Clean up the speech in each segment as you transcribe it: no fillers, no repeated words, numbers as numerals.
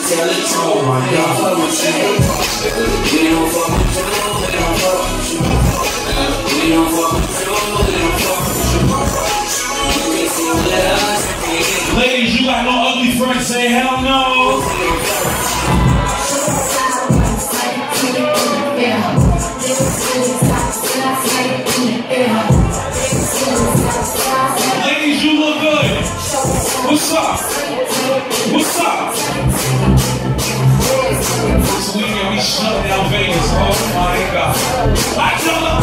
Oh my God. Ladies, you got no ugly friends, say hell no. Ladies, you look good. What's up? What's up? This weekend we shut down Vegas. Oh my God. I tell them.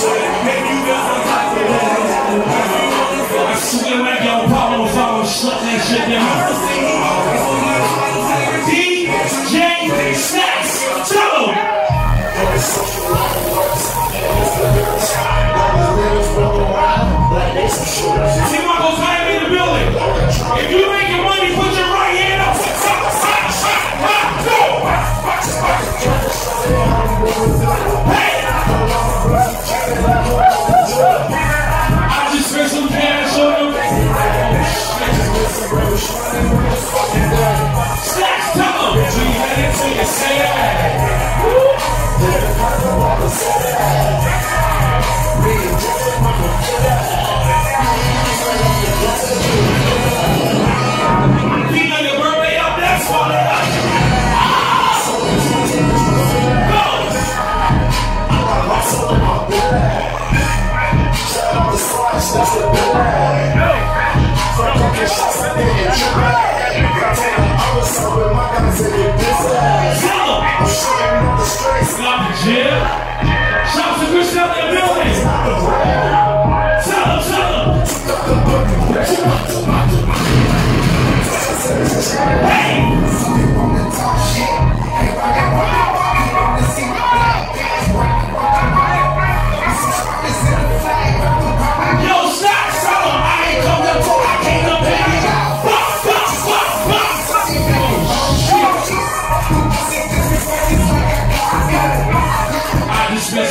Shut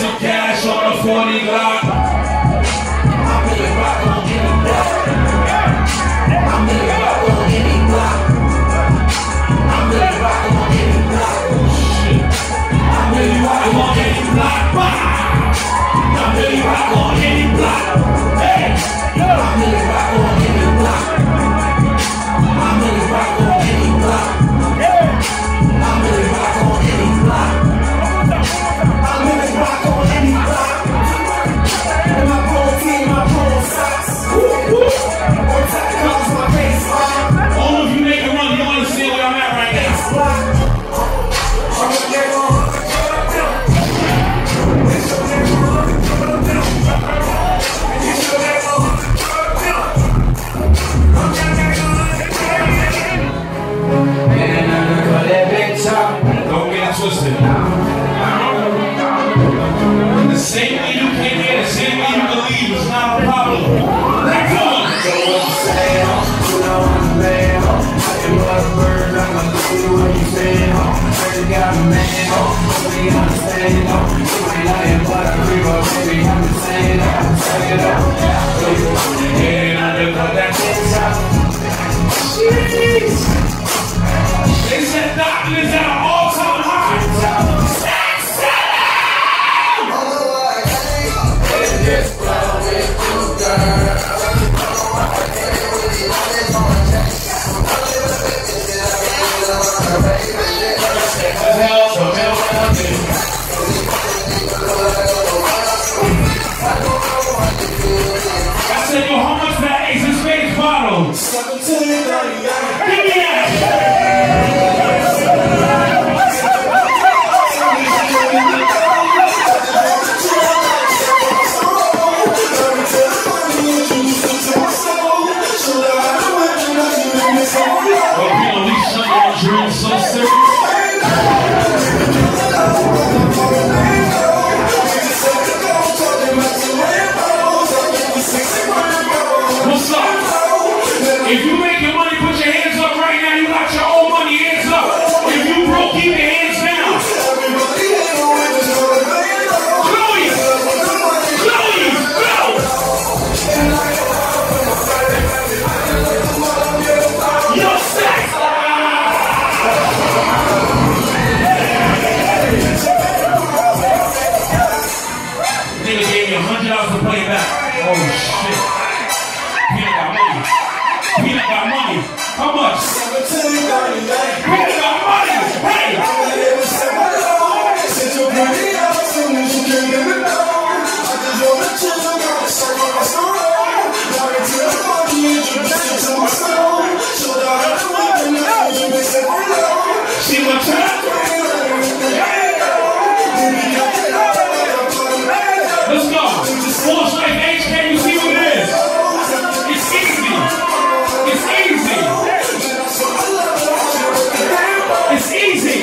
some cash on the 40 Glock. I'm really rock on any block. I'm really rock on any block. I'm really rock on any block. Shit. I'm really rock on any block. I'm really rock on any block. Hey, I'm really rock on any block. I'm really rock on any block. I'm really rock on any block. I'm really rock on any block. And my pro team, my pro socks. On top comes my baseline. All of you make a run, you understand where I'm at right now. Don't get it twisted. The same way you came here, the same way you can leave, it's not a problem. Let's go! They said Doctor is at an all-time high. I said, yo, how much for that Ace of Spades bottle? Give me that! If you making money, put your hands up right now. You got your own money, hands up. If you broke, keep your hands down. Chloe! Chloe! Go! Yo, sex! Nigga gave me $100 to play back. Oh, shit. Peanut got money. How much? Peanut got money. Hey! See what's up? Let's go. Force Life H, can you see what it is? It's easy. It's easy. It's easy.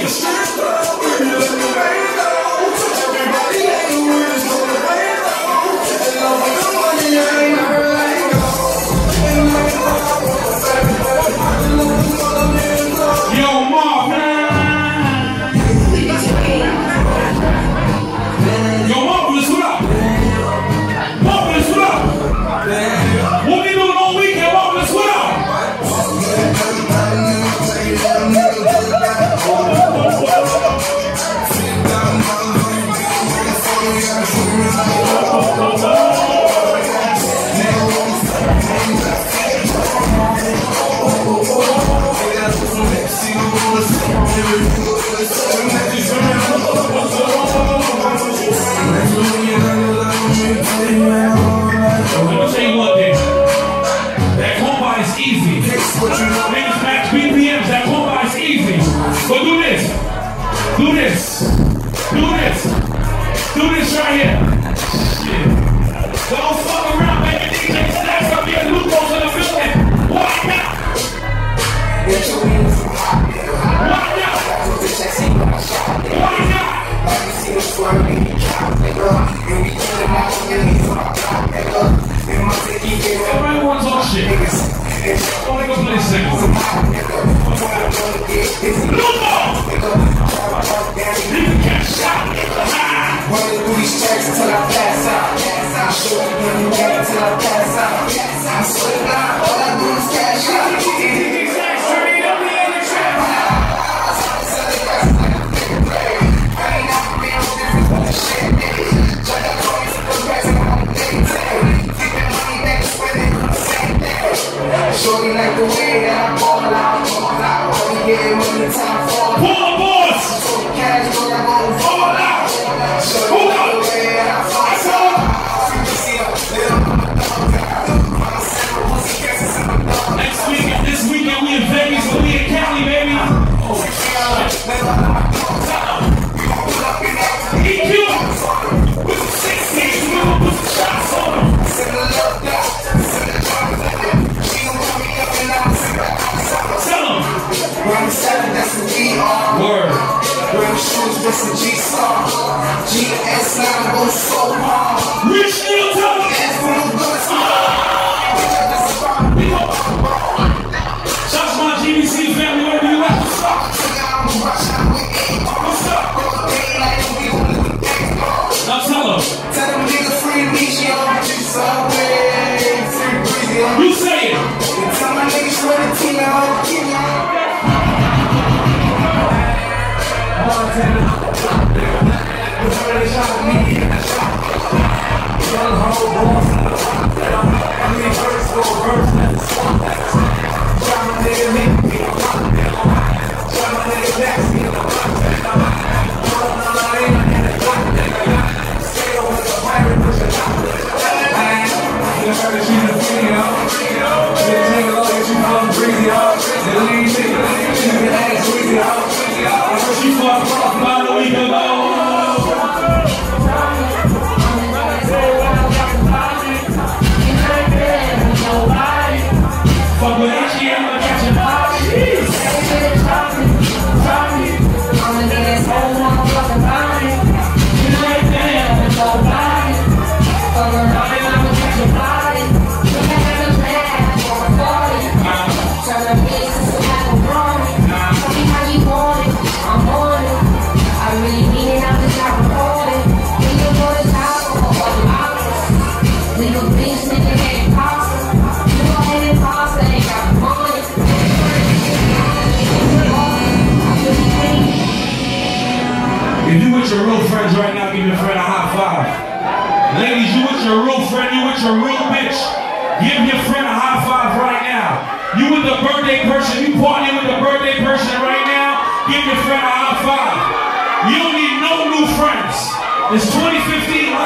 Yo, Marv. Yo, Marvelous, what up? Marvelous, what up? What we doing all weekend, Marvelous, what up? Niggas match BPMs, that combat is easy. But do this. Do this. Do this. Do this right here. Shit. racks till I pass out. I'm sure you when you get till I pass out. I swear to God, all I do is cash out. Shorty like the way that I ball out. Only get when the time falls. Pull the boys! Cash, but I'm gonna fall out. Shorty like the way that I fall out. This weekend we in Vegas, but we in Cali, baby. EQ! With the 16, we gonna put the shots on them. Tell them. Round 7, that's a VR. Word. Round shoes, that's a G-Star. GS9 goes so hard. Rich Neal, tell them. Shots my GBC family, wherever you at. What's up? Now tell them. Tell them niggas free me, on Subway. Free breezy on You say it. Tell my niggas where the team out. She fucked off about a week ago. Fuck with H.E. I'm gonna catch a body. If you with your real friends right now, give your friend a high five. Ladies, you with your real friend, you with your real bitch, give your friend a high five right now. You with the birthday person, you partying with the birthday person right now, give your friend a high five. You don't need no new friends. It's 2015